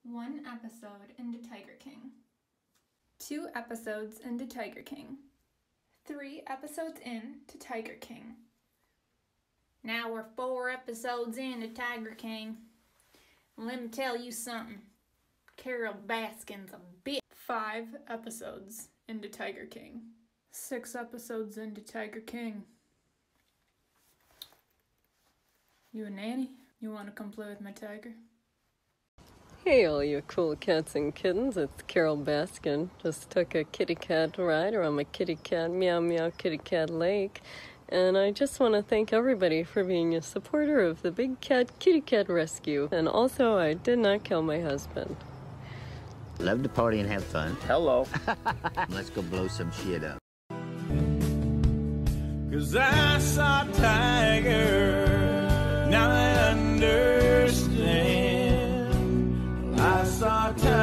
1 episode into Tiger King. 2 episodes into Tiger King. 3 episodes into Tiger King. Now we're 4 episodes into Tiger King. Let me tell you something. Carole Baskin's a bitch. 5 episodes into Tiger King. 6 episodes into Tiger King. You a nanny? You want to come play with my tiger? Hey all you cool cats and kittens, it's Carole Baskin. Just took a kitty cat ride around my kitty cat meow meow kitty cat lake. And I just want to thank everybody for being a supporter of the Big Cat Kitty Cat Rescue. And also, I did not kill my husband. Love to party and have fun. Hello. Let's go blow some shit up. 'Cause I saw Tiger, now I understand. I saw Tiger.